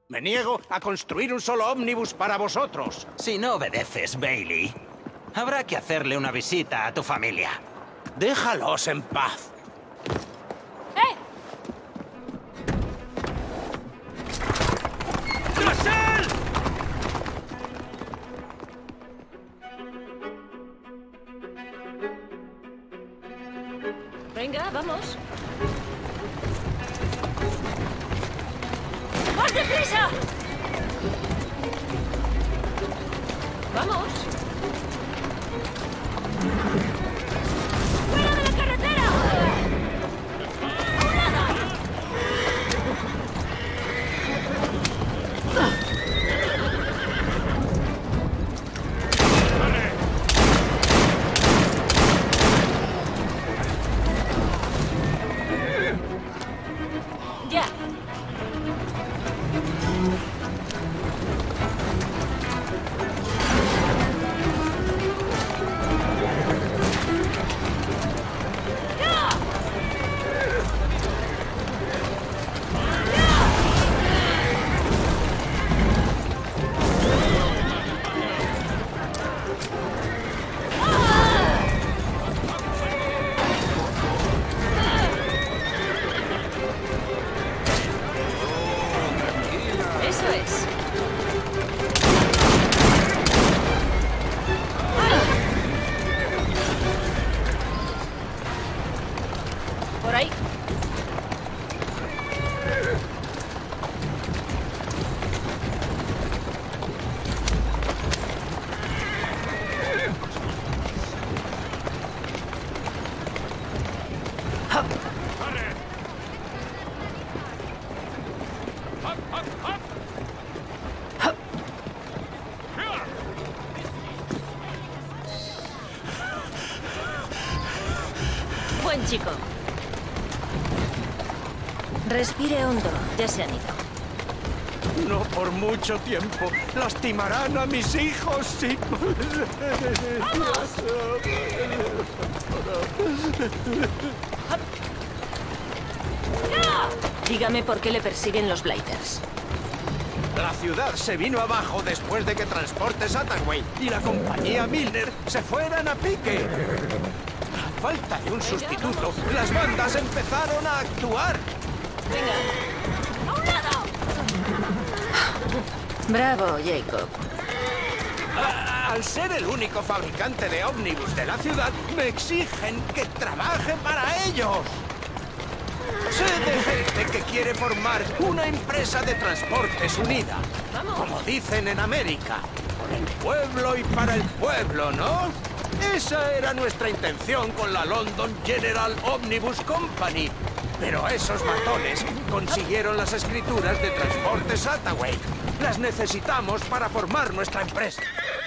Me niego a construir un solo ómnibus para vosotros. Si no obedeces, Bailey, habrá que hacerle una visita a tu familia. Déjalos en paz. ¡Eh! ¡Tras él! Venga, vamos. ¡Más deprisa! ¡Vamos! ¡Fuera de la carretera! ¡A un lado! Ya. Eso es. Por ahí. Buen chico. Respire hondo. Ya se han ido. No por mucho tiempo. Lastimarán a mis hijos si... Dígame por qué le persiguen los Blighters. La ciudad se vino abajo después de que Transportes Attaway y la compañía Milner se fueran a pique. A falta de un sustituto, las bandas empezaron a actuar. Venga. ¡A un lado! Bravo, Jacob. Al ser el único fabricante de ómnibus de la ciudad, me exigen que trabaje para ellos. Sé de gente que quiere formar una empresa de transportes unida. Como dicen en América, por el pueblo y para el pueblo, ¿no? Esa era nuestra intención con la London General Omnibus Company. Pero esos matones consiguieron las escrituras de Transportes Attaway. Las necesitamos para formar nuestra empresa.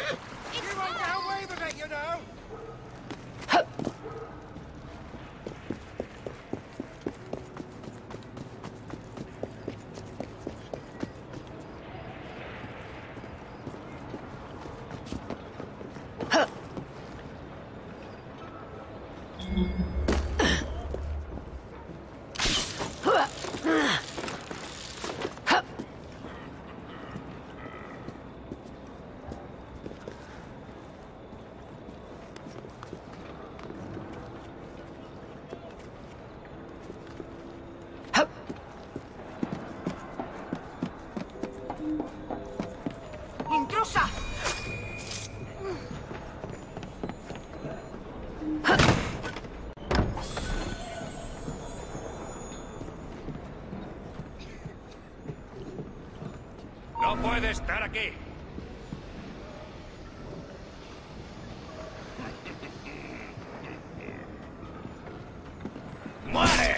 ¡Intrusa! No puede estar aquí. ¡Muere!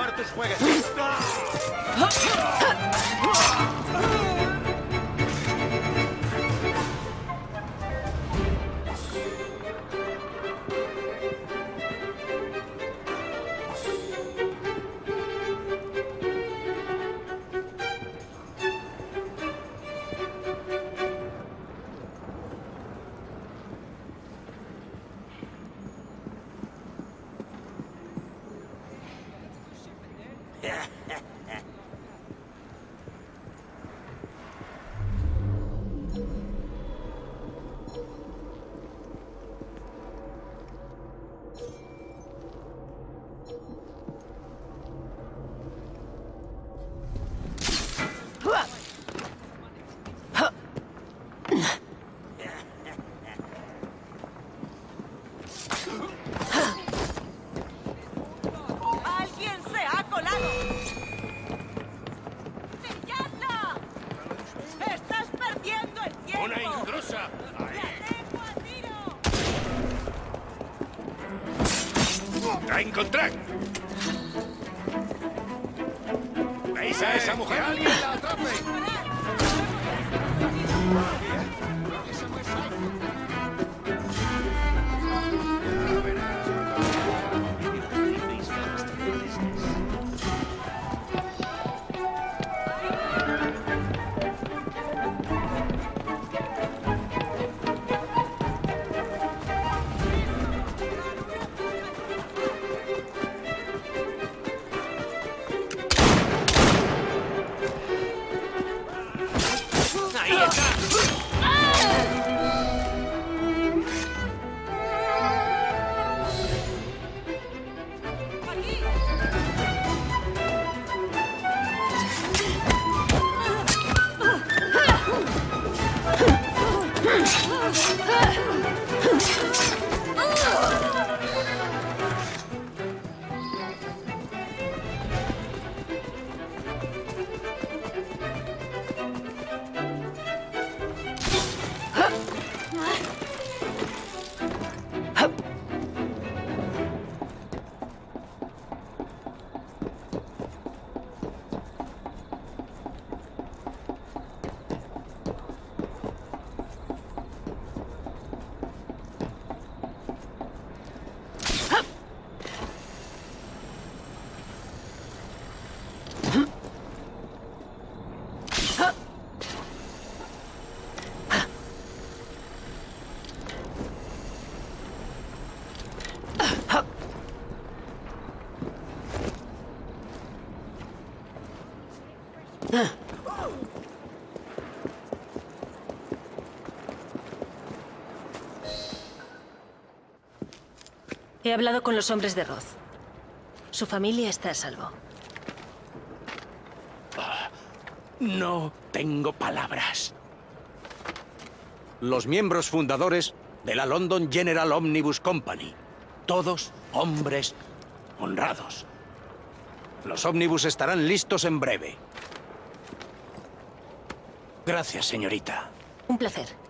continuar tus jueguecitos. ¡Alguien se ha colado! ¡Pilladla! ¡Estás perdiendo el tiempo! ¡Una intrusa! ¡La tengo a tiro! ¡La encontré! ¿Veis a esa mujer? ¡Alguien la atrape! ¡Ahí está! He hablado con los hombres de Roth. Su familia está a salvo. No tengo palabras. Los miembros fundadores de la London General Omnibus Company. Todos hombres honrados. Los ómnibus estarán listos en breve. Gracias, señorita. Un placer.